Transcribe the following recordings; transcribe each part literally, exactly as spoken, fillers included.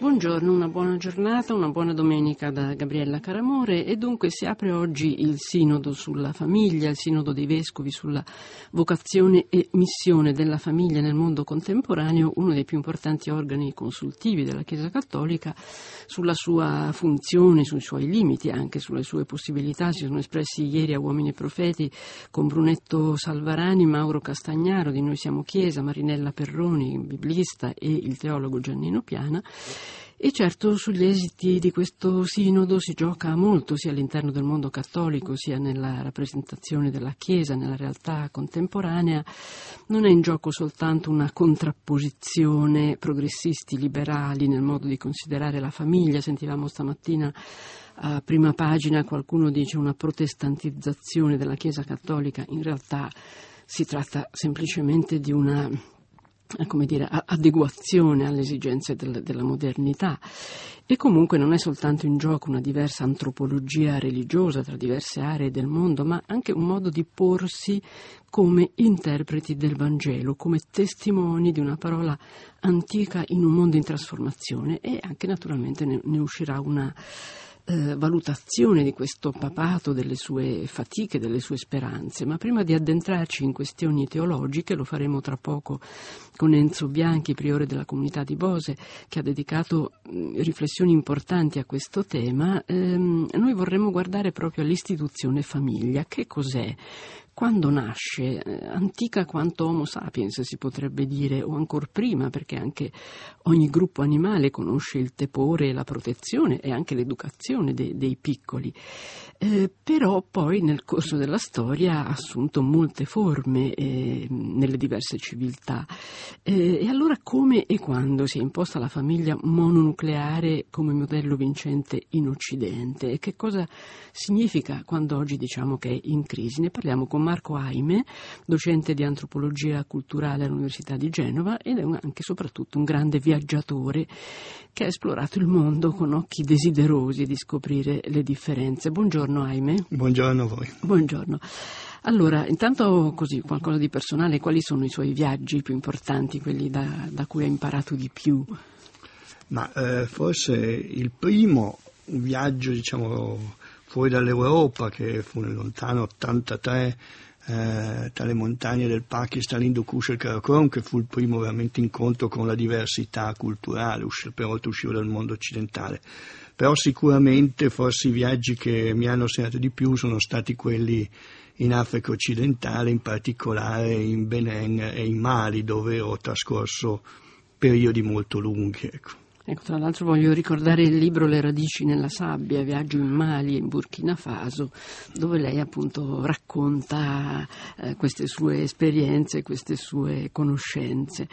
Buongiorno, una buona giornata, una buona domenica da Gabriella Caramore e dunque si apre oggi il Sinodo sulla famiglia, il Sinodo dei Vescovi sulla vocazione e missione della famiglia nel mondo contemporaneo, uno dei più importanti organi consultivi della Chiesa Cattolica, sulla sua funzione, sui suoi limiti, anche sulle sue possibilità. Si sono espressi ieri a Uomini e Profeti con Brunetto Salvarani, Mauro Castagnaro di Noi Siamo Chiesa, Marinella Perroni, biblista, e il teologo Giannino Piana. E certo sugli esiti di questo sinodo si gioca molto sia all'interno del mondo cattolico sia nella rappresentazione della Chiesa, nella realtà contemporanea. Non è in gioco soltanto una contrapposizione progressisti-liberali nel modo di considerare la famiglia. Sentivamo stamattina a prima pagina qualcuno dice una protestantizzazione della Chiesa cattolica. In realtà si tratta semplicemente di una, come dire, adeguazione alle esigenze del, della modernità, e comunque non è soltanto in gioco una diversa antropologia religiosa tra diverse aree del mondo, ma anche un modo di porsi come interpreti del Vangelo, come testimoni di una parola antica in un mondo in trasformazione, e anche naturalmente ne, ne uscirà una Eh, valutazione di questo papato, delle sue fatiche, delle sue speranze. Ma prima di addentrarci in questioni teologiche, lo faremo tra poco con Enzo Bianchi, priore della comunità di Bose, che ha dedicato mh, riflessioni importanti a questo tema. Ehm, noi vorremmo guardare proprio all'istituzione famiglia. Che cos'è? Quando nasce? Eh, antica quanto Homo sapiens, si potrebbe dire, o ancora prima, perché anche ogni gruppo animale conosce il tepore e la protezione e anche l'educazione dei, dei piccoli. Eh, però poi nel corso della storia ha assunto molte forme eh, nelle diverse civiltà. Eh, e allora come e quando si è imposta la famiglia mononucleare come modello vincente in Occidente? E che cosa significa quando oggi diciamo che è in crisi? Ne parliamo con Marco Aime, docente di antropologia culturale all'Università di Genova, ed è un, anche e soprattutto un grande viaggiatore che ha esplorato il mondo con occhi desiderosi di scoprire le differenze. Buongiorno Aime. Buongiorno a voi. Buongiorno. Allora, intanto così, qualcosa di personale, quali sono i suoi viaggi più importanti, quelli da, da cui ha imparato di più? Ma eh, forse il primo viaggio, diciamo, fuori dall'Europa, che fu nel lontano ottantatré, eh, tra le montagne del Pakistan, l'Hindu Kush e il Karakoram, che fu il primo veramente incontro con la diversità culturale, uscire, per volta uscivo dal mondo occidentale. Però sicuramente forse i viaggi che mi hanno segnato di più sono stati quelli in Africa occidentale, in particolare in Benin e in Mali, dove ho trascorso periodi molto lunghi, ecco. Ecco, tra l'altro voglio ricordare il libro Le radici nella sabbia, viaggio in Mali e in Burkina Faso, dove lei appunto racconta eh, queste sue esperienze, queste sue conoscenze.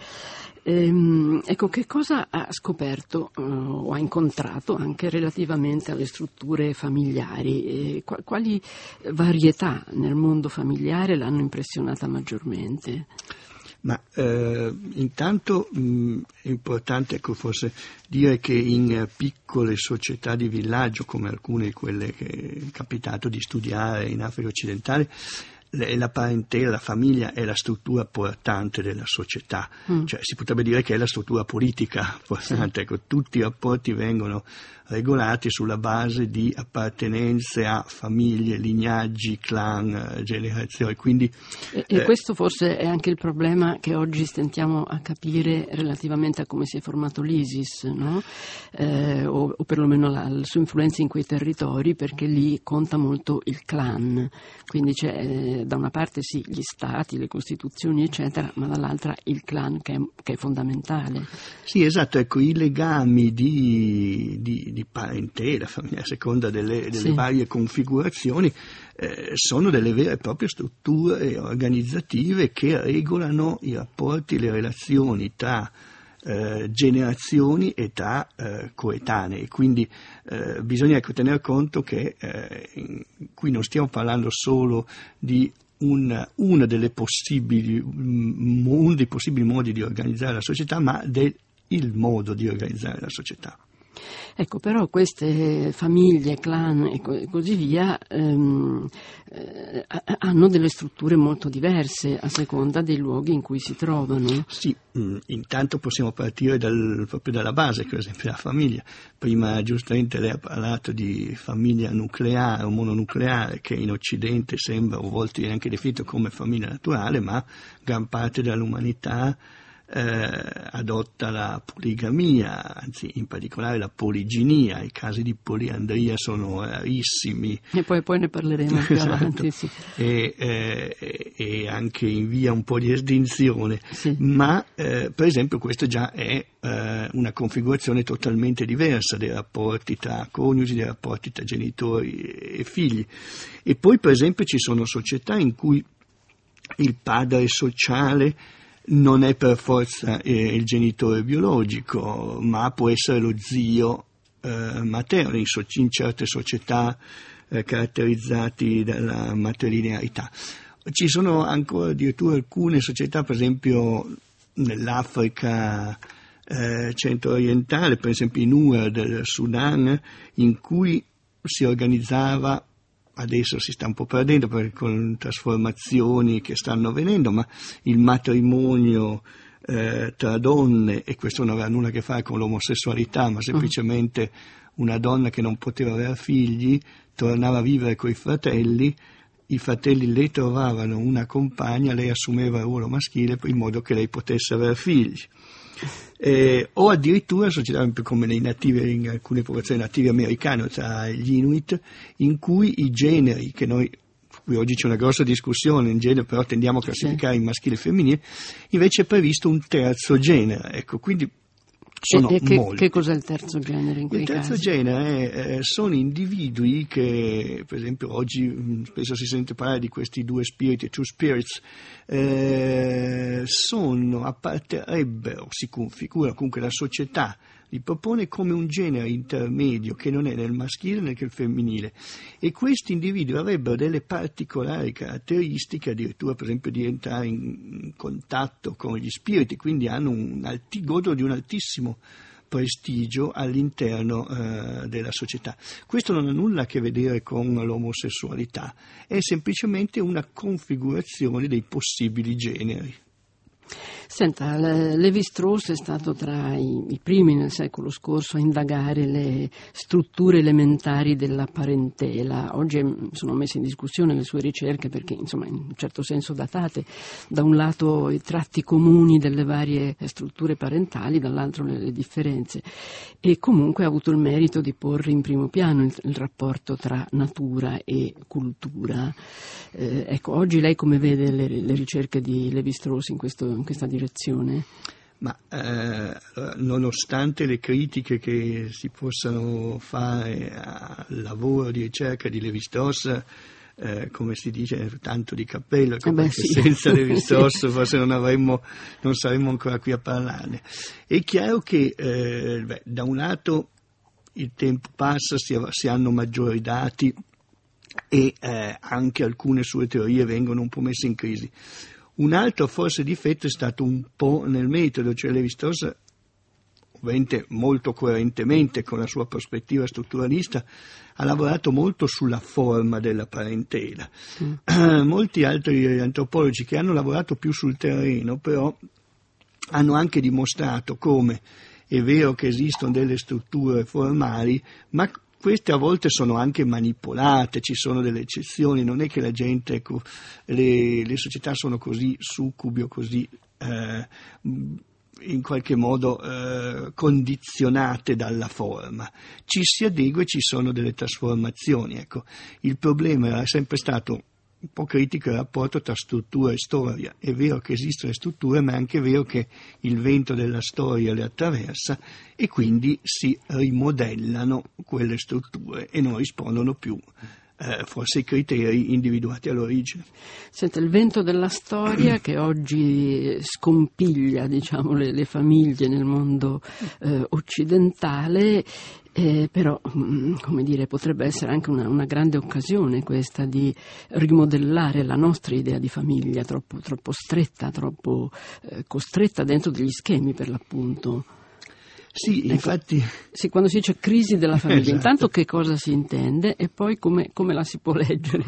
Ehm, ecco, che cosa ha scoperto eh, o ha incontrato anche relativamente alle strutture familiari? E qu- quali varietà nel mondo familiare l'hanno impressionata maggiormente? Ma eh, intanto mh, è importante, ecco, forse dire che in eh, piccole società di villaggio, come alcune di quelle che è capitato di studiare in Africa occidentale, le, la parentela, la famiglia è la struttura portante della società, mm. cioè si potrebbe dire che è la struttura politica portante, ecco, tutti i rapporti vengono regolati sulla base di appartenenze a famiglie, lignaggi, clan, generazioni. Quindi, e, e eh, questo forse è anche il problema che oggi stentiamo a capire relativamente a come si è formato l'ISIS, no? Eh, o, o perlomeno la, la sua influenza in quei territori, perché lì conta molto il clan. Quindi c'è eh, da una parte sì gli stati, le costituzioni eccetera, ma dall'altra il clan che è, che è fondamentale. Sì, esatto, ecco, i legami di, di di parentela, famiglia, a seconda delle, delle sì. varie configurazioni, eh, sono delle vere e proprie strutture organizzative che regolano i rapporti, le relazioni tra eh, generazioni e tra eh, coetanei. Quindi eh, bisogna ecco, tener conto che eh, in, qui non stiamo parlando solo di una, una delle possibili, uno dei possibili modi di organizzare la società, ma del il modo di organizzare la società. Ecco, però queste famiglie, clan e co- così via ehm, eh, hanno delle strutture molto diverse a seconda dei luoghi in cui si trovano. Sì, mh, intanto possiamo partire dal, proprio dalla base, per esempio la famiglia. Prima giustamente lei ha parlato di famiglia nucleare o mononucleare, che in Occidente sembra, a volte viene anche definito come famiglia naturale, ma gran parte dell'umanità Eh, adotta la poligamia, anzi in particolare la poliginia. I casi di poliandria sono rarissimi e poi, poi ne parleremo più esatto. avanti sì. e, eh, e anche in via un po' di estinzione, sì. ma eh, per esempio questo già è eh, una configurazione totalmente diversa dei rapporti tra coniugi, dei rapporti tra genitori e figli. E poi per esempio ci sono società in cui il padre sociale non è per forza eh, il genitore biologico, ma può essere lo zio eh, materno in, so- in certe società eh, caratterizzati dalla matrilinearità. Ci sono ancora addirittura alcune società, per esempio nell'Africa eh, centro-orientale, per esempio in Nuer del Sudan, in cui si organizzava, adesso si sta un po' perdendo perché con trasformazioni che stanno avvenendo, ma il matrimonio eh, tra donne, e questo non aveva nulla a che fare con l'omosessualità, ma semplicemente una donna che non poteva avere figli tornava a vivere coi fratelli, i fratelli le trovavano una compagna, lei assumeva il ruolo maschile in modo che lei potesse avere figli. Eh, o addirittura società come nei nativi, in alcune popolazioni native americane, tra gli Inuit, in cui i generi, che noi qui oggi c'è una grossa discussione in genere, però tendiamo a classificare in maschile e femminile, invece è previsto un terzo genere, ecco, quindi sono e, e che, molti. Che cos'è il terzo genere in quei Il terzo casi? genere è, eh, sono individui che, per esempio, oggi mh, spesso si sente parlare di questi due spiriti, two spirits, eh, sono, apparterebbero, si configura, comunque la società li propone come un genere intermedio che non è né il maschile né il femminile, e questi individui avrebbero delle particolari caratteristiche, addirittura per esempio di entrare in contatto con gli spiriti, quindi hanno un alti, godono di un altissimo prestigio all'interno eh, della società. Questo non ha nulla a che vedere con l'omosessualità, è semplicemente una configurazione dei possibili generi. Senta, Lévi-Strauss è stato tra i, i primi nel secolo scorso a indagare le strutture elementari della parentela. Oggi sono messe in discussione le sue ricerche perché, insomma, in un certo senso datate, da un lato i tratti comuni delle varie strutture parentali, dall'altro le, le differenze, e comunque ha avuto il merito di porre in primo piano il, il rapporto tra natura e cultura. Eh, ecco, oggi lei come vede le, le ricerche di Lévi-Strauss in, questo, in questa direzione? Ma eh, nonostante le critiche che si possano fare al lavoro di ricerca di Lévi-Strauss, eh, come si dice, tanto di cappello, eh beh, perché sì. senza Lévi-Strauss forse non avremmo, non saremmo ancora qui a parlarne. È chiaro che eh, beh, da un lato il tempo passa, si, si hanno maggiori dati e eh, anche alcune sue teorie vengono un po' messe in crisi. Un altro forse difetto è stato un po' nel metodo, cioè Lévi-Strauss, ovviamente molto coerentemente con la sua prospettiva strutturalista, ha lavorato molto sulla forma della parentela. Mm. Molti altri antropologi che hanno lavorato più sul terreno, però, hanno anche dimostrato come è vero che esistono delle strutture formali, ma queste a volte sono anche manipolate, ci sono delle eccezioni, non è che la gente, ecco, le, le società sono così succubi o così eh, in qualche modo eh, condizionate dalla forma. Ci si adegua e ci sono delle trasformazioni. Ecco. Il problema era sempre stato un po' critico il rapporto tra struttura e storia. È vero che esistono le strutture, ma è anche vero che il vento della storia le attraversa e quindi si rimodellano quelle strutture e non rispondono più eh, forse ai criteri individuati all'origine. Senta, il vento della storia che oggi scompiglia, diciamo, le, le famiglie nel mondo eh, occidentale. Eh, però, come dire, potrebbe essere anche una, una grande occasione questa di rimodellare la nostra idea di famiglia, troppo, troppo stretta, troppo eh, costretta dentro degli schemi per l'appunto. Sì, ecco, infatti... Sì, quando si dice crisi della famiglia, Esatto. Intanto che cosa si intende e poi come, come la si può leggere?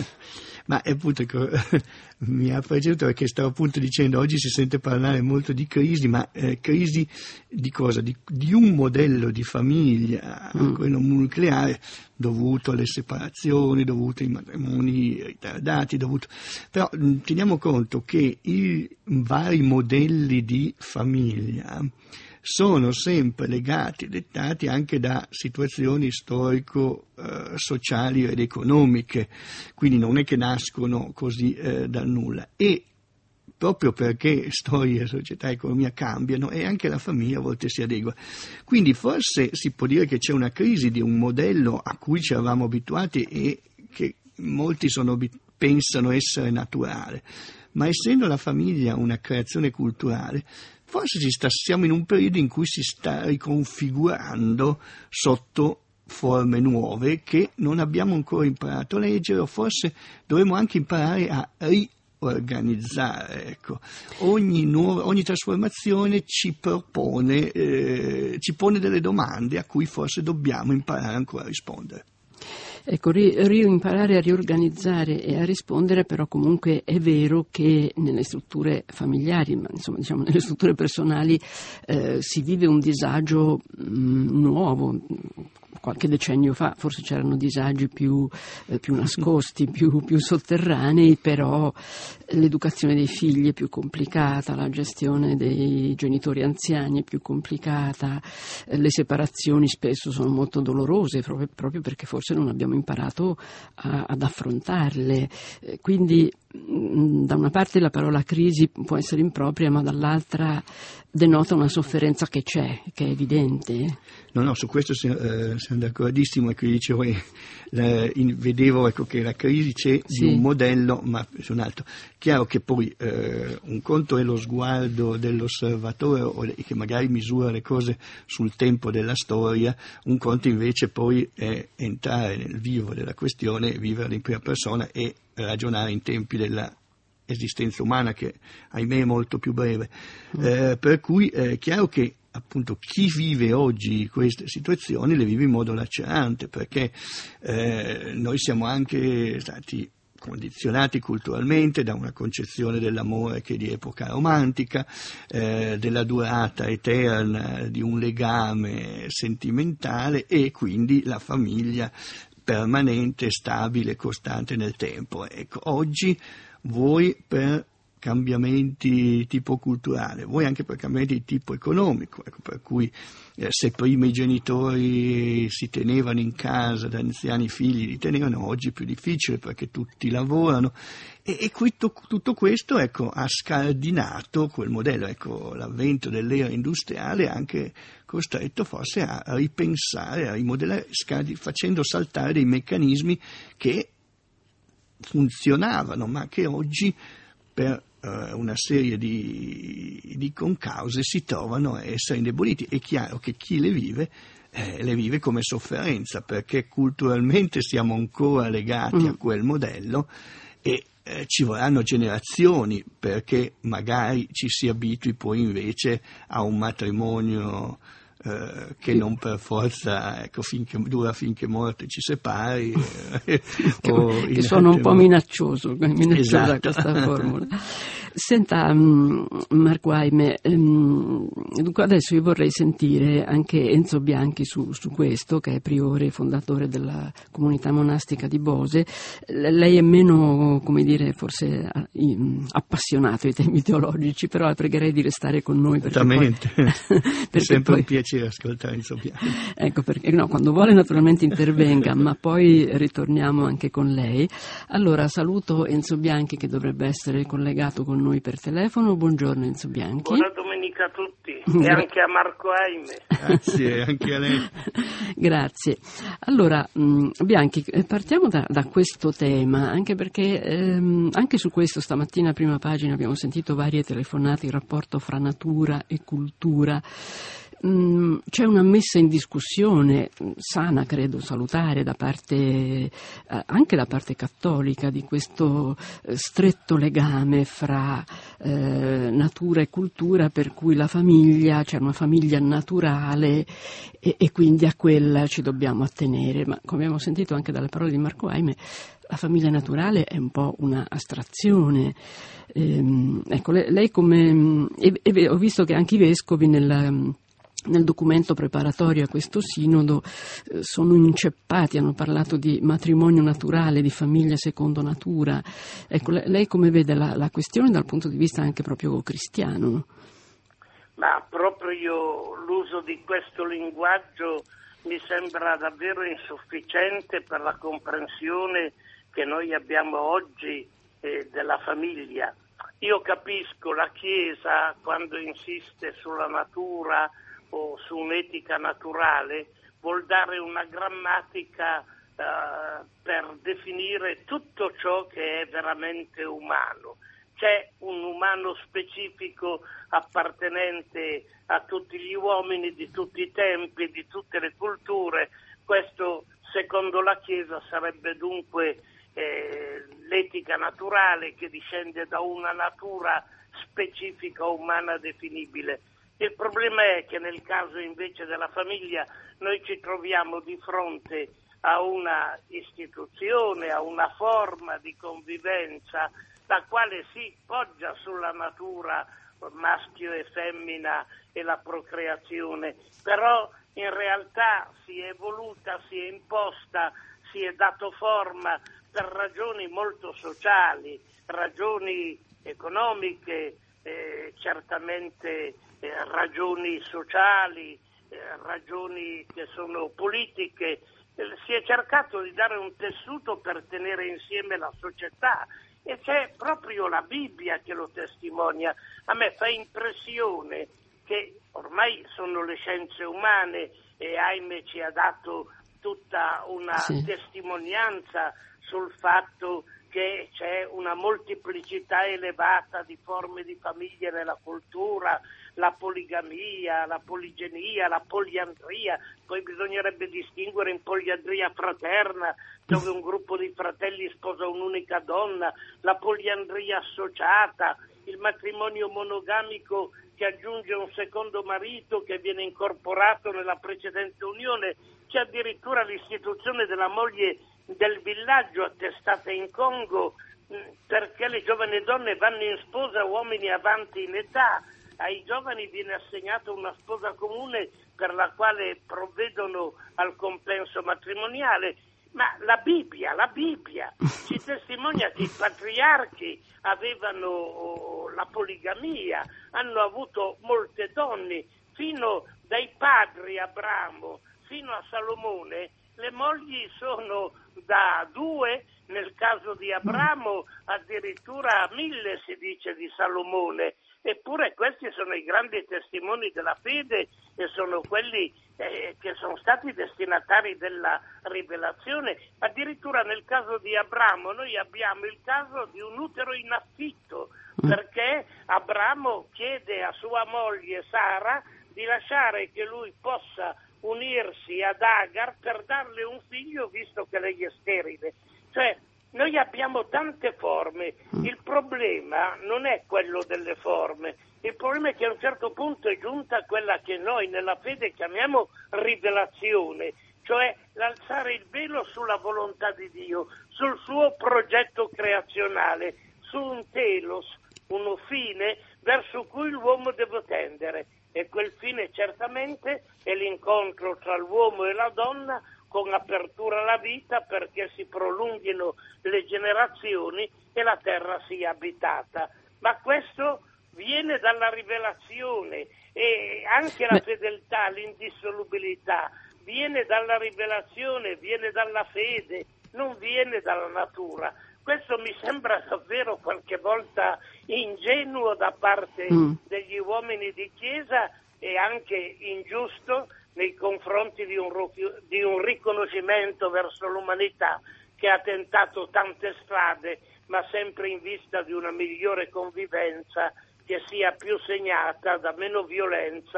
Ma appunto, ecco, mi ha piaciuto perché stavo appunto dicendo oggi si sente parlare molto di crisi, ma eh, crisi di cosa? Di, di un modello di famiglia, mm. quello nucleare, dovuto alle separazioni, dovuto ai matrimoni ritardati, dovuto... Però teniamo conto che i vari modelli di famiglia sono sempre legati, dettati anche da situazioni storico-sociali ed economiche, quindi non è che nascono così eh, dal nulla. E proprio perché storia, società e economia cambiano e anche la famiglia a volte si adegua. Quindi forse si può dire che c'è una crisi di un modello a cui ci eravamo abituati e che molti sono, pensano essere naturale, ma essendo la famiglia una creazione culturale, forse ci sta, siamo in un periodo in cui si sta riconfigurando sotto forme nuove che non abbiamo ancora imparato a leggere, o forse dovremmo anche imparare a riorganizzare. Ecco. Ogni, nuova, ogni trasformazione ci propone, eh, ci pone delle domande a cui forse dobbiamo imparare ancora a rispondere. Ecco, ri, imparare a riorganizzare e a rispondere, però comunque è vero che nelle strutture familiari, ma insomma diciamo nelle strutture personali eh, si vive un disagio mh, nuovo. Qualche decennio fa forse c'erano disagi più, eh, più nascosti, più, più sotterranei, però l'educazione dei figli è più complicata, la gestione dei genitori anziani è più complicata, eh, le separazioni spesso sono molto dolorose proprio, proprio perché forse non abbiamo imparato a, ad affrontarle. Eh, quindi mh, da una parte la parola crisi può essere impropria, ma dall'altra denota una sofferenza che c'è, che è evidente. No, no, su questo siamo, eh, siamo d'accordissimo, ecco, io dicevo, eh, la, in, vedevo ecco, che la crisi c'è sì. di un modello, ma su un altro. Chiaro che poi eh, un conto è lo sguardo dell'osservatore o, che magari misura le cose sul tempo della storia, un conto invece poi è entrare nel vivo della questione, viverla in prima persona e ragionare in tempi della esistenza umana che ahimè è molto più breve. Mm. Eh, per cui è chiaro che appunto chi vive oggi queste situazioni le vive in modo lacerante, perché eh, noi siamo anche stati condizionati culturalmente da una concezione dell'amore che è di epoca romantica, eh, della durata eterna di un legame sentimentale e quindi la famiglia permanente, stabile, costante nel tempo. Ecco, oggi voi per cambiamenti tipo culturale, voi anche per cambiamenti di tipo economico, ecco, per cui eh, se prima i genitori si tenevano in casa da anziani figli, li tenevano, oggi è più difficile perché tutti lavorano e, e tutto, tutto questo ecco, ha scardinato quel modello, ecco, l'avvento dell'era industriale ha anche costretto forse a, a ripensare, a rimodellare, scardi, facendo saltare dei meccanismi che funzionavano ma che oggi per una serie di, di concause si trovano a essere indeboliti. È chiaro che chi le vive eh, le vive come sofferenza perché culturalmente siamo ancora legati mm. a quel modello e eh, ci vorranno generazioni perché magari ci si abitui poi invece a un matrimonio Uh, che non per forza ecco, finché, dura finché morte ci separi eh, che, o che suona un po' minaccioso, minacciosa esatto. Questa formula. Senta um, Marco Aime, um, dunque adesso io vorrei sentire anche Enzo Bianchi su, su questo, che è priore e fondatore della comunità monastica di Bose. Lei è meno, come dire, forse appassionato ai temi teologici, però la pregherei di restare con noi perché Esattamente, poi, è sempre poi, un piacere ascoltare Enzo Bianchi. Ecco perché no, quando vuole naturalmente intervenga, ma poi ritorniamo anche con lei. Allora saluto Enzo Bianchi che dovrebbe essere collegato con noi per telefono. Buongiorno Enzo Bianchi. Buona domenica a tutti e anche a Marco Aime. Grazie, anche a lei. Grazie. Allora mh, Bianchi, partiamo da, da questo tema, anche perché ehm, anche su questo stamattina a Prima Pagina abbiamo sentito varie telefonate, il rapporto fra natura e cultura. mh, c'è una messa in discussione sana, credo, salutare da parte eh, anche da parte cattolica di questo eh, stretto legame fra eh, natura e cultura, per cui la famiglia, c'è cioè una famiglia naturale e, e quindi a quella ci dobbiamo attenere, ma come abbiamo sentito anche dalle parole di Marco Aime, la famiglia naturale è un po' una astrazione. Ehm, ecco, lei, lei come e, e ho visto che anche i vescovi nel, nel documento preparatorio a questo sinodo eh, sono inceppati, hanno parlato di matrimonio naturale, di famiglia secondo natura. Ecco, lei, lei come vede la, la questione dal punto di vista anche proprio cristiano? No? Ma proprio l'uso di questo linguaggio mi sembra davvero insufficiente per la comprensione che noi abbiamo oggi eh, della famiglia. Io capisco la Chiesa quando insiste sulla natura o su un'etica naturale, vuol dare una grammatica eh, per definire tutto ciò che è veramente umano. C'è un umano specifico appartenente a tutti gli uomini di tutti i tempi, di tutte le culture. Questo, secondo la Chiesa, sarebbe dunque eh, l'etica naturale che discende da una natura specifica umana definibile. Il problema è che nel caso invece della famiglia noi ci troviamo di fronte a una istituzione, a una forma di convivenza la quale si poggia sulla natura maschio e femmina e la procreazione, però in realtà si è evoluta, si è imposta, si è dato forma per ragioni molto sociali, ragioni economiche, eh, certamente eh, ragioni sociali, eh, ragioni che sono politiche. Eh, si è cercato di dare un tessuto per tenere insieme la società. E c'è proprio la Bibbia che lo testimonia. A me fa impressione che ormai sono le scienze umane e Aime ci ha dato tutta una sì. testimonianza sul fatto che c'è una moltiplicità elevata di forme di famiglie nella cultura, la poligamia, la poligenia, la poliandria, poi bisognerebbe distinguere in poliandria fraterna, dove un gruppo di fratelli sposa un'unica donna, la poliandria associata, il matrimonio monogamico che aggiunge un secondo marito che viene incorporato nella precedente unione, c'è addirittura l'istituzione della moglie del villaggio attestata in Congo, perché le giovani donne vanno in sposa a uomini avanti in età. Ai giovani viene assegnata una sposa comune per la quale provvedono al compenso matrimoniale. Ma la Bibbia, la Bibbia ci testimonia che i patriarchi avevano la poligamia, hanno avuto molte donne, fino dai padri Abramo fino a Salomone. Le mogli sono da due, nel caso di Abramo addirittura mille si dice di Salomone, eppure questi sono i grandi testimoni della fede e sono quelli eh, che sono stati destinatari della rivelazione. Addirittura nel caso di Abramo noi abbiamo il caso di un utero in affitto, perché Abramo chiede a sua moglie Sara di lasciare che lui possa unirsi ad Agar per darle un figlio visto che lei è sterile. Cioè noi abbiamo tante forme, il problema non è quello delle forme, il problema è che a un certo punto è giunta quella che noi nella fede chiamiamo rivelazione, cioè l'alzare il velo sulla volontà di Dio, sul suo progetto creazionale, su un telos, uno fine verso cui l'uomo deve tendere. E quel fine certamente è l'incontro tra l'uomo e la donna con apertura alla vita perché si prolunghino le generazioni e la terra sia abitata. Ma questo viene dalla rivelazione e anche la fedeltà, l'indissolubilità viene dalla rivelazione, viene dalla fede, non viene dalla natura. Questo mi sembra davvero qualche volta ingenuo da parte mm. degli uomini di Chiesa e anche ingiusto nei confronti di un, di un riconoscimento verso l'umanità che ha tentato tante strade, ma sempre in vista di una migliore convivenza che sia più segnata da meno violenza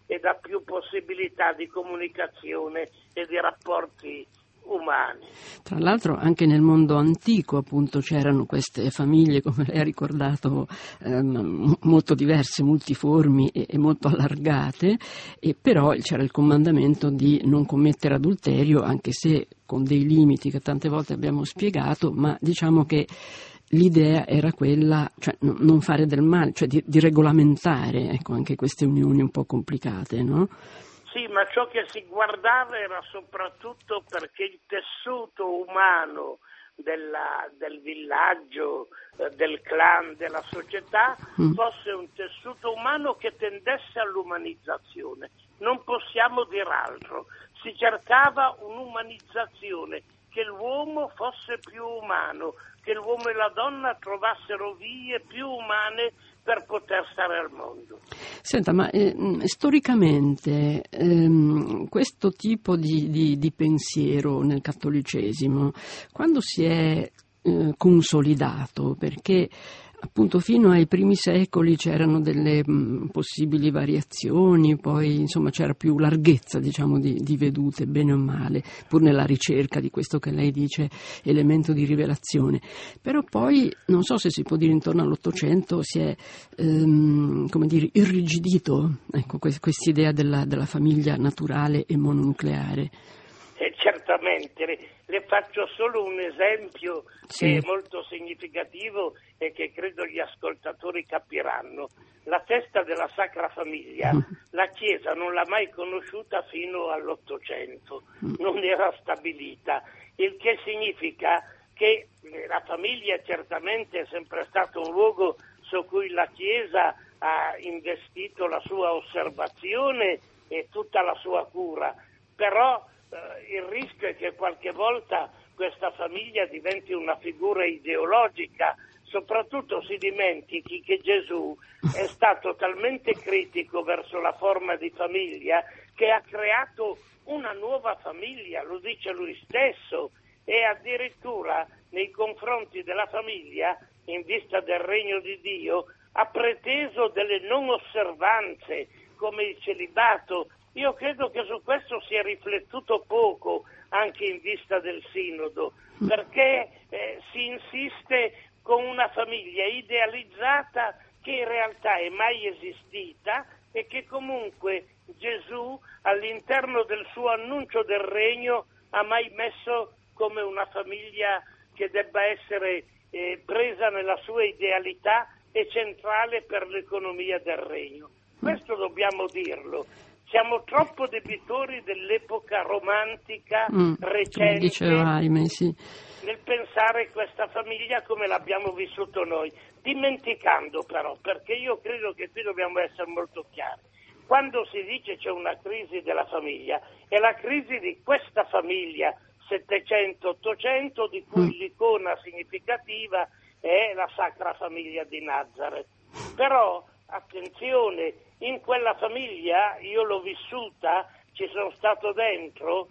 e dà più possibilità di comunicazione e di rapporti umani. Tra l'altro anche nel mondo antico appunto c'erano queste famiglie, come lei ha ricordato, ehm, molto diverse, multiformi e, e molto allargate, e però c'era il comandamento di non commettere adulterio, anche se con dei limiti che tante volte abbiamo spiegato, ma diciamo che l'idea era quella, cioè non fare del male, cioè di, di regolamentare, ecco, anche queste unioni un po' complicate, no? Sì, ma ciò che si guardava era soprattutto perché il tessuto umano della, del villaggio, eh, del clan, della società mm. fosse un tessuto umano che tendesse all'umanizzazione. Non possiamo dir altro. Si cercava un'umanizzazione, che l'uomo fosse più umano, che l'uomo e la donna trovassero vie più umane per poter stare al mondo. Senta, ma eh, storicamente ehm, questo tipo di, di, di pensiero nel cattolicesimo, quando si è eh, consolidato, perché appunto fino ai primi secoli c'erano delle mh, possibili variazioni, poi insomma c'era più larghezza, diciamo, di, di vedute, bene o male, pur nella ricerca di questo che lei dice elemento di rivelazione. Però poi, non so se si può dire intorno all'Ottocento, si è ehm, come dire, irrigidito, ecco, questa idea della, della famiglia naturale e mononucleare. Eh, certamente, le, le faccio solo un esempio sì. che è molto significativo e che credo gli ascoltatori capiranno. La festa della Sacra Famiglia, mm. la Chiesa non l'ha mai conosciuta fino all'Ottocento, mm. non era stabilita, il che significa che la famiglia certamente è sempre stato un luogo su cui la Chiesa ha investito la sua osservazione e tutta la sua cura, però Uh, il rischio è che qualche volta questa famiglia diventi una figura ideologica, soprattutto si dimentichi che Gesù è stato talmente critico verso la forma di famiglia che ha creato una nuova famiglia, lo dice lui stesso, e addirittura nei confronti della famiglia, in vista del regno di Dio, ha preteso delle non osservanze come il celibato. Io credo che su questo si è riflettuto poco anche in vista del Sinodo, perché eh, si insiste con una famiglia idealizzata che in realtà è mai esistita e che comunque Gesù all'interno del suo annuncio del regno ha mai messo come una famiglia che debba essere eh, presa nella sua idealità e centrale per l'economia del regno. Questo dobbiamo dirlo. Siamo troppo debitori dell'epoca romantica mm, recente diceva Aime, sì. nel pensare questa famiglia come l'abbiamo vissuto noi, dimenticando però, perché io credo che qui dobbiamo essere molto chiari, quando si dice c'è una crisi della famiglia, è la crisi di questa famiglia settecento ottocento di cui mm. l'icona significativa è la Sacra Famiglia di Nazareth. Però, attenzione, in quella famiglia, io l'ho vissuta, ci sono stato dentro,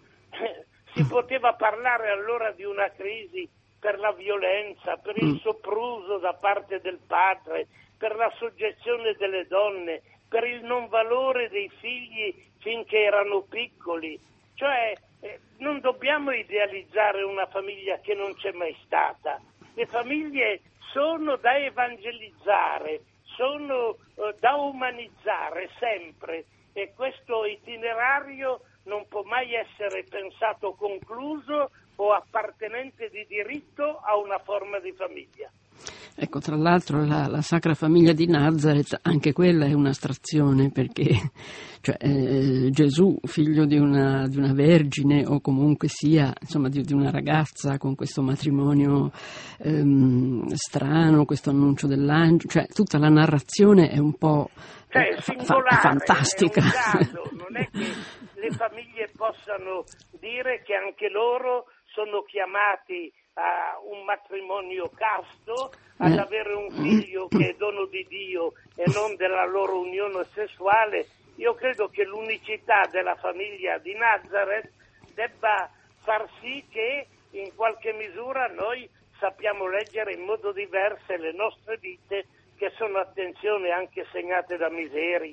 si poteva parlare allora di una crisi per la violenza, per il sopruso da parte del padre, per la soggezione delle donne, per il non valore dei figli finché erano piccoli. Cioè, eh, non dobbiamo idealizzare una famiglia che non c'è mai stata. Le famiglie sono da evangelizzare, sono eh, da umanizzare sempre, e questo itinerario non può mai essere pensato concluso o appartenente di diritto a una forma di famiglia. Ecco, tra l'altro la, la Sacra Famiglia di Nazareth, anche quella è un'astrazione, perché cioè, eh, Gesù, figlio di una, di una vergine, o comunque sia insomma di, di una ragazza con questo matrimonio ehm, strano, questo annuncio dell'angelo, cioè tutta la narrazione è un po' cioè, fa, singolare, fa, fantastica. È un caso, non è che le famiglie possano dire che anche loro sono chiamati a un matrimonio casto, ad eh. avere un figlio che è dono di Dio e non della loro unione sessuale. Io credo che l'unicità della famiglia di Nazareth debba far sì che in qualche misura noi sappiamo leggere in modo diverso le nostre vite, che sono, attenzione, anche segnate da miseria,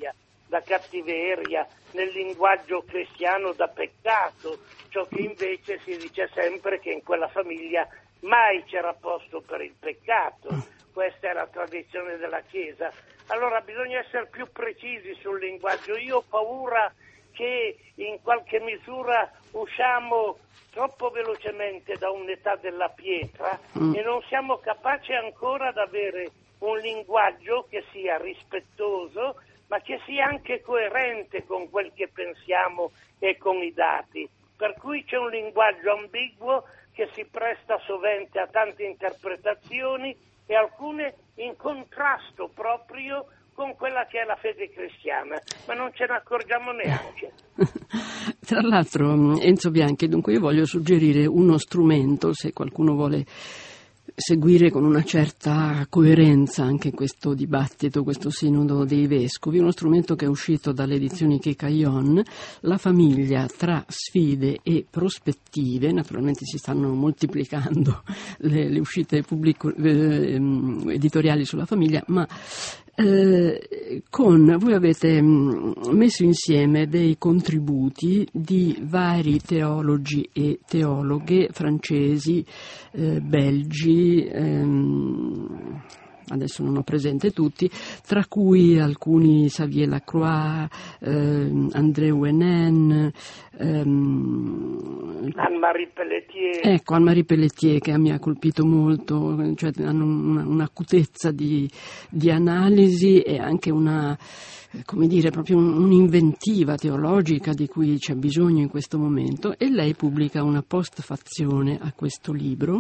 da cattiveria, nel linguaggio cristiano da peccato, ciò che invece si dice sempre che in quella famiglia mai c'era posto per il peccato. Questa è la tradizione della Chiesa. Allora bisogna essere più precisi sul linguaggio. Io ho paura che in qualche misura usciamo troppo velocemente da un'età della pietra mm. e non siamo capaci ancora di avere un linguaggio che sia rispettoso, ma che sia anche coerente con quel che pensiamo e con i dati. Per cui c'è un linguaggio ambiguo che si presta sovente a tante interpretazioni e alcune in contrasto proprio con quella che è la fede cristiana, ma non ce ne accorgiamo neanche. Tra l'altro, Enzo Bianchi, dunque io voglio suggerire uno strumento, se qualcuno vuole seguire con una certa coerenza anche questo dibattito, questo sinodo dei vescovi, uno strumento che è uscito dalle edizioni Kekayon, La famiglia tra sfide e prospettive. Naturalmente si stanno moltiplicando le, le uscite pubblico, eh, editoriali sulla famiglia, ma Eh, con voi avete mh, messo insieme dei contributi di vari teologi e teologhe francesi, eh, belgi, ehm, adesso non ho presente tutti, tra cui alcuni Xavier Lacroix, ehm, André Ouenen, ehm, Anne-Marie Pelletier. Ecco, Anne-Marie Pelletier, che mi ha colpito molto, cioè hanno una, un'acutezza di, di analisi e anche una, come dire, proprio un, un'inventiva teologica di cui c'è bisogno in questo momento, e lei pubblica una postfazione a questo libro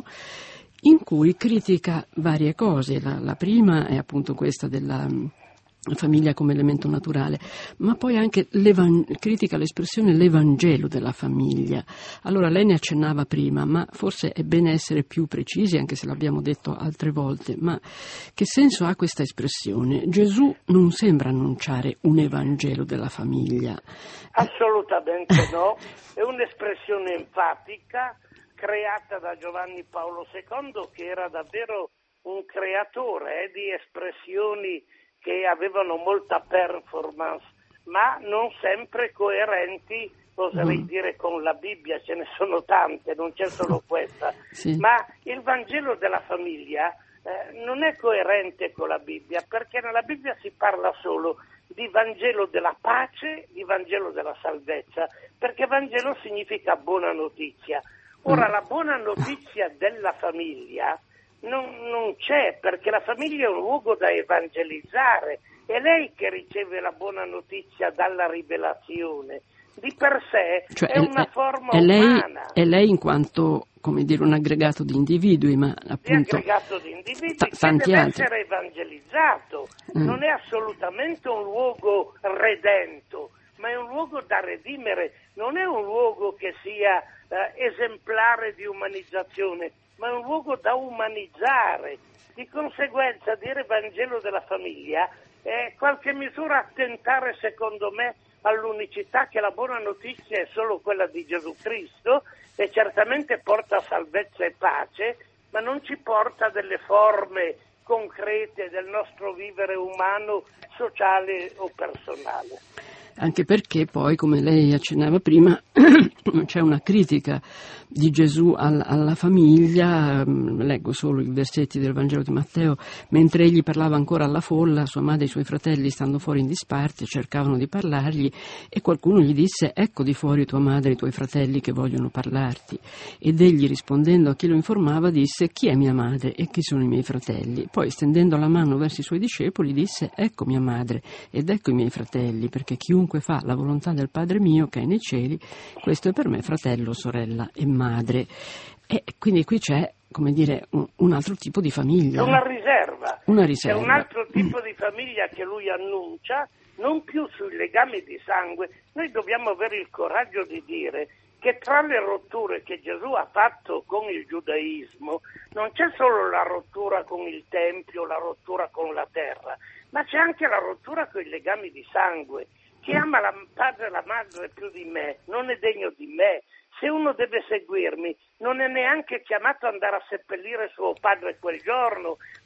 in cui critica varie cose. La, la prima è appunto questa della famiglia come elemento naturale, ma poi anche critica l'espressione l'Evangelo della famiglia. Allora lei ne accennava prima, ma forse è bene essere più precisi, anche se l'abbiamo detto altre volte. Ma che senso ha questa espressione? Gesù non sembra annunciare un Evangelo della famiglia. Assolutamente no, è un'espressione enfatica creata da Giovanni Paolo secondo, che era davvero un creatore eh, di espressioni che avevano molta performance, ma non sempre coerenti, oserei mm. dire, con la Bibbia. Ce ne sono tante, non c'è solo questa. Sì. Ma il Vangelo della famiglia eh, non è coerente con la Bibbia, perché nella Bibbia si parla solo di Vangelo della pace, di Vangelo della salvezza, perché Vangelo significa buona notizia. Ora, mm. la buona notizia della famiglia Non, non c'è, perché la famiglia è un luogo da evangelizzare, è lei che riceve la buona notizia dalla rivelazione. Di per sé cioè, è una forma è lei, umana. È lei in quanto, come dire, un aggregato di individui, ma appunto... Di aggregato di individui t- che deve altri. essere evangelizzato. Mm. Non è assolutamente un luogo redento, ma è un luogo da redimere, non è un luogo che sia eh, esemplare di umanizzazione, ma è un luogo da umanizzare. Di conseguenza dire Vangelo della famiglia è in qualche misura attentare, secondo me, all'unicità, che la buona notizia è solo quella di Gesù Cristo e certamente porta salvezza e pace, ma non ci porta delle forme concrete del nostro vivere umano, sociale o personale. Anche perché poi, come lei accennava prima, c'è una critica di Gesù al, alla famiglia. Leggo solo i versetti del Vangelo di Matteo. Mentre egli parlava ancora alla folla, sua madre e i suoi fratelli, stando fuori in disparte, cercavano di parlargli, e qualcuno gli disse: ecco di fuori tua madre e i tuoi fratelli che vogliono parlarti. Ed egli, rispondendo a chi lo informava, disse: chi è mia madre e chi sono i miei fratelli? Poi, stendendo la mano verso i suoi discepoli, disse: ecco mia madre ed ecco i miei fratelli, perché chiunque fa la volontà del Padre mio che è nei cieli, questo è per me fratello, sorella e madre. E quindi qui c'è, come dire, un, un altro tipo di famiglia. Una riserva. Una riserva. È un altro tipo di famiglia che lui annuncia, non più sui legami di sangue. Noi dobbiamo avere il coraggio di dire che tra le rotture che Gesù ha fatto con il giudaismo non c'è solo la rottura con il Tempio, la rottura con la terra, ma c'è anche la rottura con i legami di sangue. Chi ama la padre e la madre più di me non è degno di me. Se uno deve seguirmi non è neanche chiamato ad andare a seppellire suo padre quel giorno,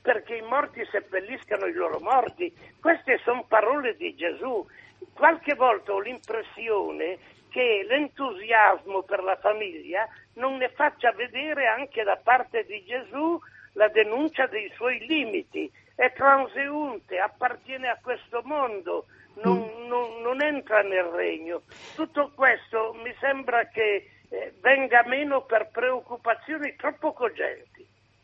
perché i morti seppelliscano i loro morti. Queste sono parole di Gesù. Qualche volta ho l'impressione che l'entusiasmo per la famiglia non ne faccia vedere anche da parte di Gesù la denuncia dei suoi limiti. È transeunte, appartiene a questo mondo, non, non, non entra nel regno. Tutto questo mi sembra che eh, venga meno per preoccupazioni troppo cogenti.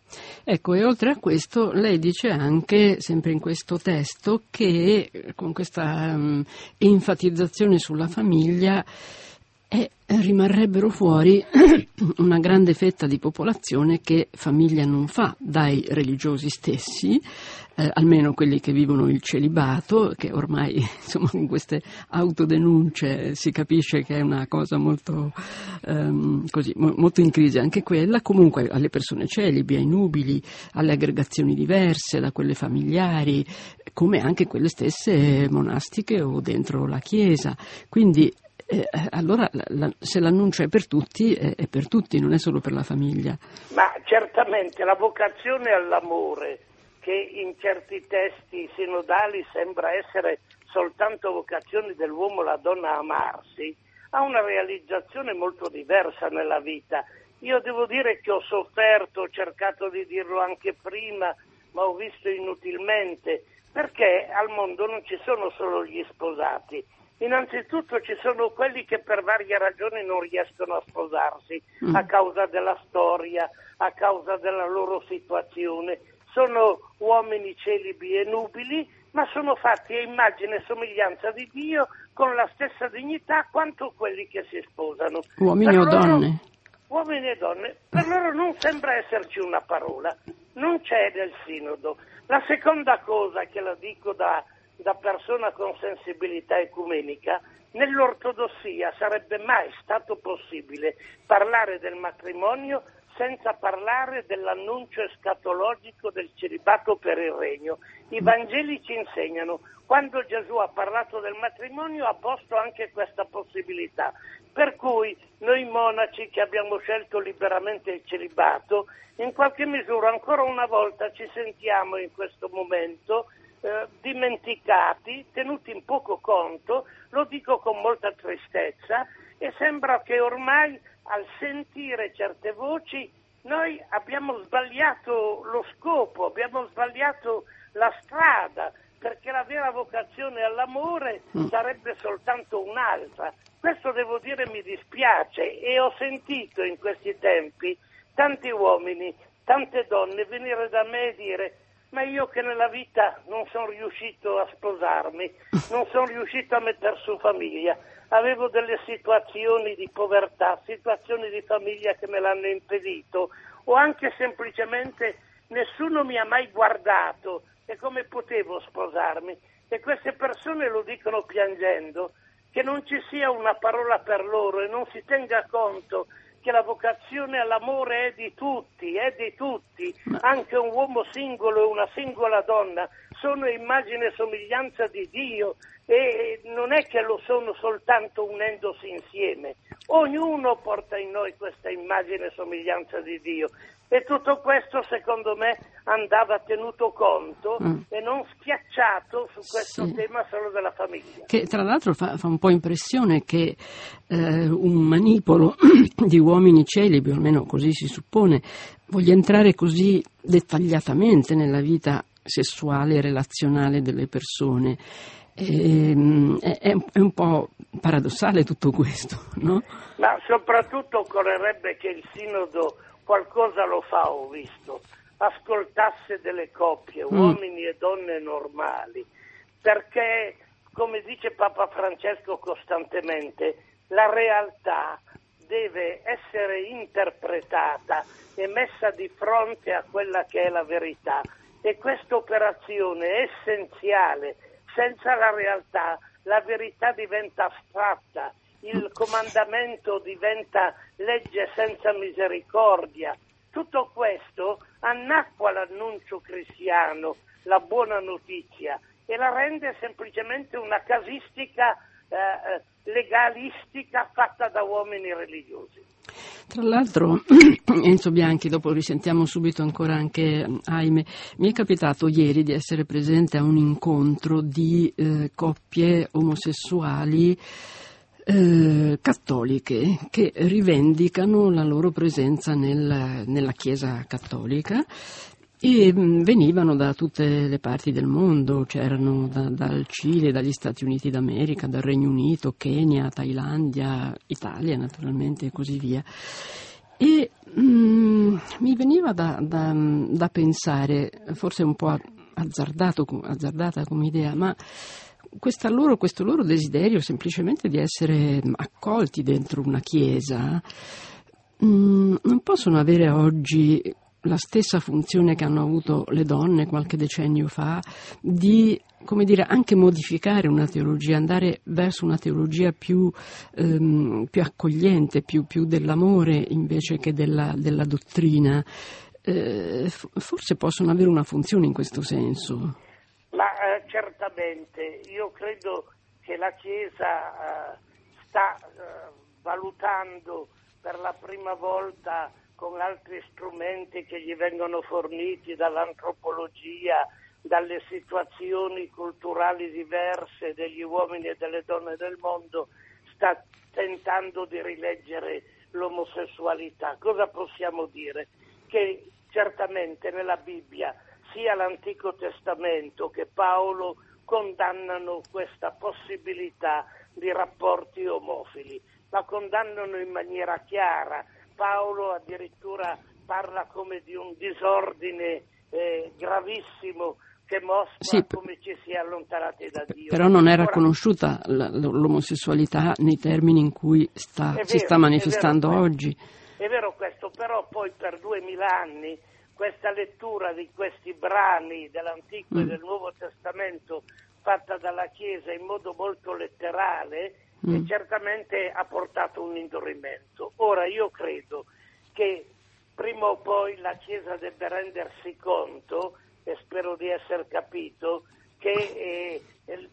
Ecco, e oltre a questo lei dice anche, sempre in questo testo, che con questa um, enfatizzazione sulla famiglia eh, rimarrebbero fuori una grande fetta di popolazione che famiglia non fa, dai religiosi stessi, eh, almeno quelli che vivono il celibato, che ormai insomma con queste autodenunce si capisce che è una cosa molto ehm, così, mo- molto in crisi anche quella, comunque alle persone celibi, ai nubili, alle aggregazioni diverse da quelle familiari, come anche quelle stesse monastiche o dentro la chiesa. Quindi Eh, allora la, la, se l'annuncio è per tutti, è, è per tutti, non è solo per la famiglia. Ma certamente la vocazione all'amore, che in certi testi sinodali sembra essere soltanto vocazione dell'uomo e la donna a amarsi, ha una realizzazione molto diversa nella vita. Io devo dire che ho sofferto, ho cercato di dirlo anche prima, ma ho visto inutilmente, perché al mondo non ci sono solo gli sposati. Innanzitutto ci sono quelli che per varie ragioni non riescono a sposarsi, mm. a causa della storia, a causa della loro situazione. Sono uomini celibi e nubili, ma sono fatti a immagine e somiglianza di Dio con la stessa dignità quanto quelli che si sposano. Uomini per o loro, donne? Uomini e donne. Per loro non sembra esserci una parola, non c'è nel sinodo. La seconda cosa che la dico da... da persona con sensibilità ecumenica, nell'ortodossia sarebbe mai stato possibile parlare del matrimonio senza parlare dell'annuncio escatologico del celibato per il regno. I Vangeli ci insegnano, quando Gesù ha parlato del matrimonio ha posto anche questa possibilità, per cui noi monaci che abbiamo scelto liberamente il celibato, in qualche misura ancora una volta ci sentiamo in questo momento Eh, dimenticati, tenuti in poco conto, lo dico con molta tristezza, e sembra che ormai al sentire certe voci noi abbiamo sbagliato lo scopo, abbiamo sbagliato la strada, perché la vera vocazione all'amore mm. sarebbe soltanto un'altra. Questo devo dire mi dispiace, e ho sentito in questi tempi tanti uomini, tante donne venire da me e dire: ma io che nella vita non sono riuscito a sposarmi, non sono riuscito a mettere su famiglia, avevo delle situazioni di povertà, situazioni di famiglia che me l'hanno impedito, o anche semplicemente nessuno mi ha mai guardato, e come potevo sposarmi? E queste persone lo dicono piangendo, che non ci sia una parola per loro e non si tenga conto che la vocazione all'amore è di tutti, è di tutti, anche un uomo singolo e una singola donna sono immagine e somiglianza di Dio, e non è che lo sono soltanto unendosi insieme, ognuno porta in noi questa immagine e somiglianza di Dio, e tutto questo secondo me andava tenuto conto mm. e non schiacciato su questo sì. tema solo della famiglia. Che tra l'altro fa, fa un po' impressione che eh, un manipolo di uomini celibi, o almeno così si suppone, voglia entrare così dettagliatamente nella vita sessuale e relazionale delle persone. E, è, è un po' paradossale tutto questo, no? Ma soprattutto occorrerebbe che il sinodo qualcosa lo fa, ho visto, ascoltasse delle coppie, mm. uomini e donne normali, perché, come dice Papa Francesco costantemente, la realtà deve essere interpretata e messa di fronte a quella che è la verità, e questa operazione è essenziale. Senza la realtà la verità diventa astratta, il comandamento diventa legge senza misericordia. Tutto questo annacqua l'annuncio cristiano, la buona notizia, e la rende semplicemente una casistica eh, legalistica fatta da uomini religiosi. Tra l'altro, Enzo Bianchi, dopo risentiamo subito ancora anche Jaime, mi è capitato ieri di essere presente a un incontro di eh, coppie omosessuali eh, cattoliche che rivendicano la loro presenza nel, nella Chiesa cattolica e venivano da tutte le parti del mondo, c'erano da, dal Cile, dagli Stati Uniti d'America, dal Regno Unito, Kenya, Thailandia, Italia naturalmente e così via. E mm, mi veniva da, da, da pensare, forse un po' azzardato, azzardata come idea, ma questa loro, questo loro desiderio semplicemente di essere accolti dentro una chiesa mm, non possono avere oggi la stessa funzione che hanno avuto le donne qualche decennio fa, di, come dire, anche modificare una teologia, andare verso una teologia più, ehm, più accogliente, più, più dell'amore invece che della, della dottrina. Eh, forse possono avere una funzione in questo senso. Ma eh, certamente, io credo che la Chiesa eh, sta eh, valutando per la prima volta con altri strumenti che gli vengono forniti dall'antropologia, dalle situazioni culturali diverse degli uomini e delle donne del mondo, sta tentando di rileggere l'omosessualità. Cosa possiamo dire? Che certamente nella Bibbia, sia l'Antico Testamento che Paolo condannano questa possibilità di rapporti omofili, la condannano in maniera chiara. Paolo addirittura parla come di un disordine eh, gravissimo che mostra sì, come ci si è allontanati da Dio. Però non era Ora, conosciuta l'omosessualità nei termini in cui sta, vero, si sta manifestando è oggi. È vero questo, però poi per duemila anni questa lettura di questi brani dell'Antico mm. e del Nuovo Testamento fatta dalla Chiesa in modo molto letterale mm. e certamente ha portato un indurimento. Ora io credo che prima o poi la Chiesa debba rendersi conto, e spero di essere capito, che eh, il,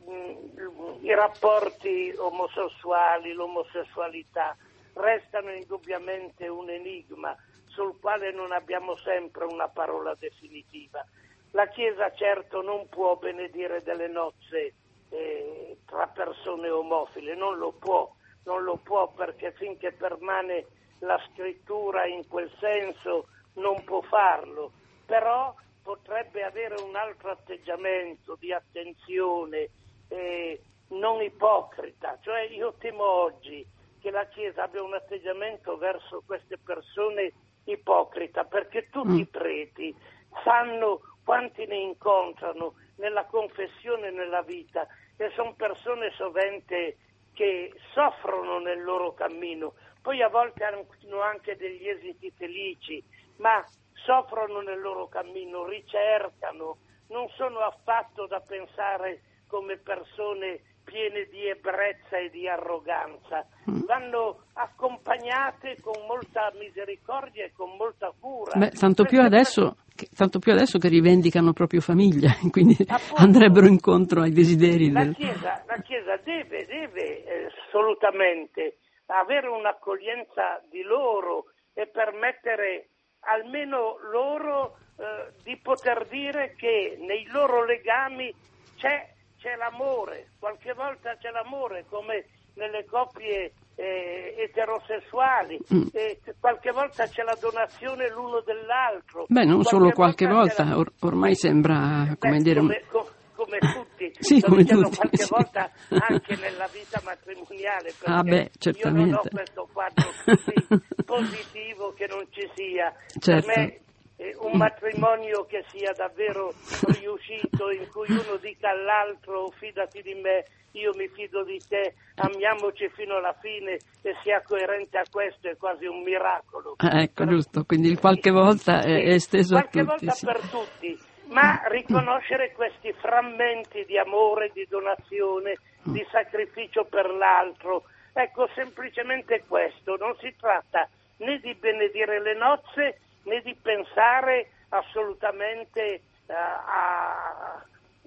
il, i rapporti omosessuali, l'omosessualità restano indubbiamente un enigma sul quale non abbiamo sempre una parola definitiva. La Chiesa certo non può benedire delle nozze eh, tra persone omofile, non lo può, non lo può perché finché permane la scrittura in quel senso non può farlo, però potrebbe avere un altro atteggiamento di attenzione eh, non ipocrita, cioè io temo oggi che la Chiesa abbia un atteggiamento verso queste persone ipocrita, perché tutti mm. i preti sanno quanti ne incontrano nella confessione e nella vita, e sono persone sovente che soffrono nel loro cammino, poi a volte hanno anche degli esiti felici, ma soffrono nel loro cammino, ricercano, non sono affatto da pensare come persone piene di ebbrezza e di arroganza, vanno accompagnate con molta misericordia e con molta cura. Beh, tanto più adesso che, tanto più adesso che rivendicano proprio famiglia, quindi appunto, andrebbero incontro ai desideri. La del... Chiesa, la Chiesa deve, deve eh, assolutamente avere un'accoglienza di loro e permettere almeno loro eh, di poter dire che nei loro legami c'è c'è l'amore, qualche volta c'è l'amore come nelle coppie eh, eterosessuali, mm. eh, qualche volta c'è la donazione l'uno dell'altro. Beh, non qualche solo qualche volta, volta or- ormai sembra, come beh, dire... Come, com, come tutti, sì, come tutti, qualche sì. volta anche nella vita matrimoniale, perché ah, beh, certamente. io non ho questo quadro così positivo che non ci sia. Certo. Per me un matrimonio che sia davvero riuscito, in cui uno dica all'altro fidati di me, io mi fido di te, amiamoci fino alla fine e sia coerente a questo, è quasi un miracolo. Ah, ecco, Però, giusto, quindi il qualche volta è, è esteso a tutti. Qualche volta sì. per tutti, ma riconoscere questi frammenti di amore, di donazione, di sacrificio per l'altro. Ecco, semplicemente questo, non si tratta né di benedire le nozze, né di pensare assolutamente uh, a,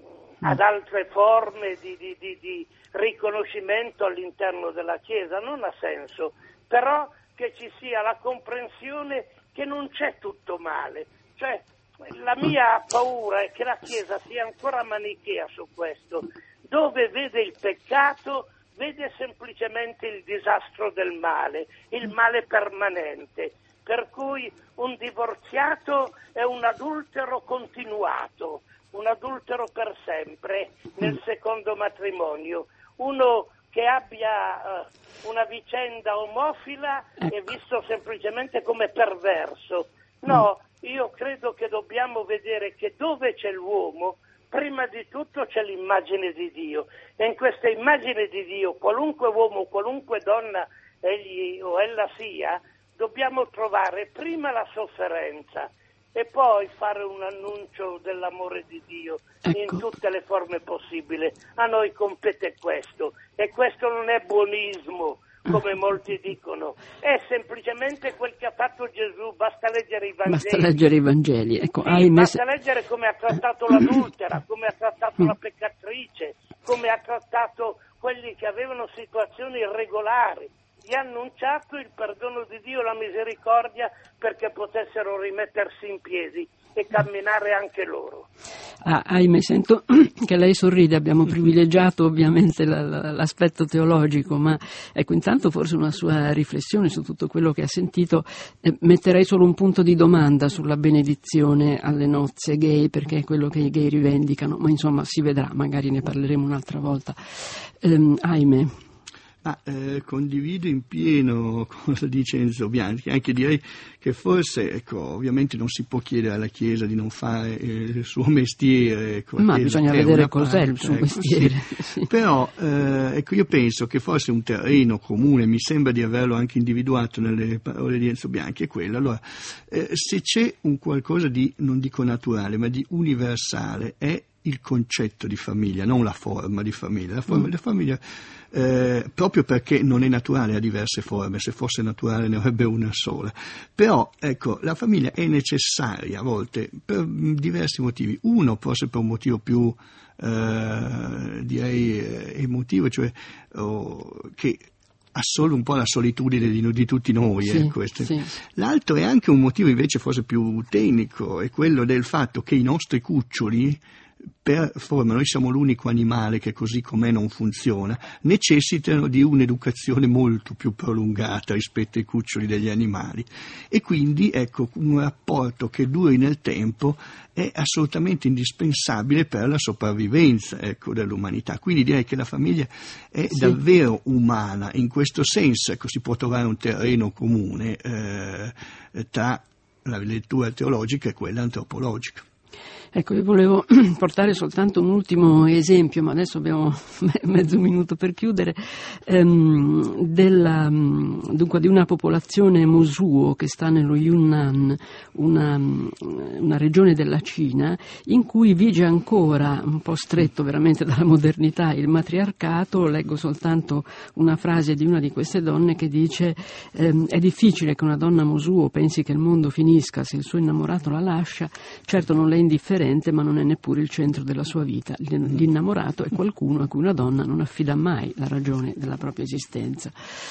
ad altre forme di, di, di, di riconoscimento all'interno della Chiesa, non ha senso, però che ci sia la comprensione che non c'è tutto male, cioè la mia paura è che la Chiesa sia ancora manichea su questo, dove vede il peccato vede semplicemente il disastro del male, il male permanente, per cui un divorziato è un adultero continuato, un adultero per sempre nel secondo matrimonio, uno che abbia uh, una vicenda omofila è visto semplicemente come perverso. No, io credo che dobbiamo vedere che dove c'è l'uomo, prima di tutto c'è l'immagine di Dio, e in questa immagine di Dio, qualunque uomo, qualunque donna egli o ella sia, dobbiamo trovare prima la sofferenza e poi fare un annuncio dell'amore di Dio, ecco, in tutte le forme possibili. A noi compete questo, e questo non è buonismo, come molti dicono, è semplicemente quel che ha fatto Gesù, basta leggere i Vangeli. Basta leggere i Vangeli, ecco. Sì, hai basta messo... leggere come ha trattato l'adultera, come ha trattato la peccatrice, come ha trattato quelli che avevano situazioni irregolari. Gli ha annunciato il perdono di Dio, la misericordia, perché potessero rimettersi in piedi e camminare anche loro. Ah, ahimè, sento che lei sorride, abbiamo privilegiato ovviamente la, la, l'aspetto teologico, ma ecco, intanto forse una sua riflessione su tutto quello che ha sentito. Eh, metterei solo un punto di domanda sulla benedizione alle nozze gay, perché è quello che i gay rivendicano, ma insomma si vedrà, magari ne parleremo un'altra volta. Eh, ahimè. Ah, eh, condivido in pieno cosa dice Enzo Bianchi, anche direi che forse, ecco, ovviamente non si può chiedere alla Chiesa di non fare eh, il suo mestiere, ecco, ma bisogna vedere cos'è parte, il suo ecco, mestiere. Sì. Sì. Però eh, ecco, io penso che forse un terreno comune, mi sembra di averlo anche individuato nelle parole di Enzo Bianchi, è quello. Allora, eh, se c'è un qualcosa di, non dico naturale, ma di universale, è il concetto di famiglia, non la forma di famiglia. La forma mm. di famiglia, eh, proprio perché non è naturale, ha diverse forme, se fosse naturale ne avrebbe una sola. Però, ecco, la famiglia è necessaria a volte per diversi motivi. Uno, forse per un motivo più, eh, direi, emotivo, cioè oh, che ha solo un po' la solitudine di, di tutti noi. Sì, ecco. sì. L'altro è anche un motivo invece forse più tecnico, è quello del fatto che i nostri cuccioli, per forma, noi siamo l'unico animale che così com'è non funziona, necessitano di un'educazione molto più prolungata rispetto ai cuccioli degli animali, e quindi ecco, un rapporto che duri nel tempo è assolutamente indispensabile per la sopravvivenza, ecco, dell'umanità. Quindi direi che la famiglia è sì. davvero umana, in questo senso, ecco, si può trovare un terreno comune eh, tra la lettura teologica e quella antropologica. Ecco, io volevo portare soltanto un ultimo esempio, ma adesso abbiamo mezzo minuto per chiudere, ehm, della, dunque di una popolazione Mosuo che sta nello Yunnan, una, una regione della Cina, in cui vige ancora, un po' stretto veramente dalla modernità, il matriarcato. Leggo soltanto una frase di una di queste donne che dice ehm, è difficile che una donna Mosuo pensi che il mondo finisca se il suo innamorato la lascia, certo non le è indifferente, ma non è neppure il centro della sua vita. L'innamorato è qualcuno a cui una donna non affida mai la ragione della propria esistenza.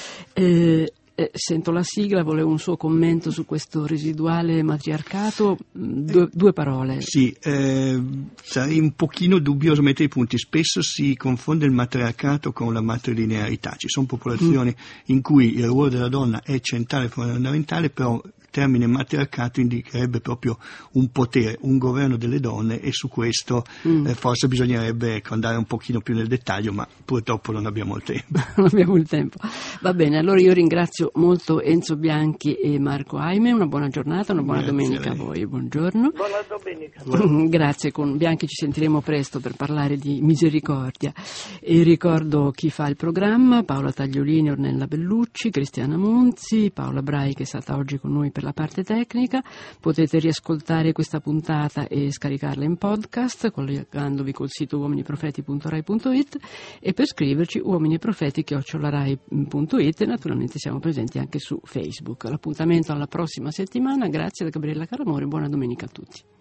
Eh, eh, sento la sigla, volevo un suo commento su questo residuale matriarcato, due, due parole. Sì, eh, sarei un pochino dubbioso a mettere i punti. Spesso si confonde il matriarcato con la matrilinearità. Ci sono popolazioni mm. in cui il ruolo della donna è centrale, fondamentale, però il termine matriarcato indicherebbe proprio un potere, un governo delle donne, e su questo mm. eh, forse bisognerebbe ecco, andare un pochino più nel dettaglio, ma purtroppo non abbiamo il tempo. Non abbiamo il tempo. Va bene, allora io ringrazio molto Enzo Bianchi e Marco Ahimè, una buona giornata, una buona Grazie domenica a, a voi, buongiorno. Buona domenica. Grazie, con Bianchi ci sentiremo presto per parlare di misericordia. E ricordo chi fa il programma: Paola Tagliolini, Ornella Bellucci, Cristiana Monzi, Paola Brai, che è stata oggi con noi per la parte tecnica. Potete riascoltare questa puntata e scaricarla in podcast collegandovi col sito uominiprofeti punto rai punto it, e per scriverci uominiprofeti chiocciola rai punto it, e naturalmente siamo presenti anche su Facebook. L'appuntamento alla prossima settimana. Grazie da Gabriella Caramore, buona domenica a tutti.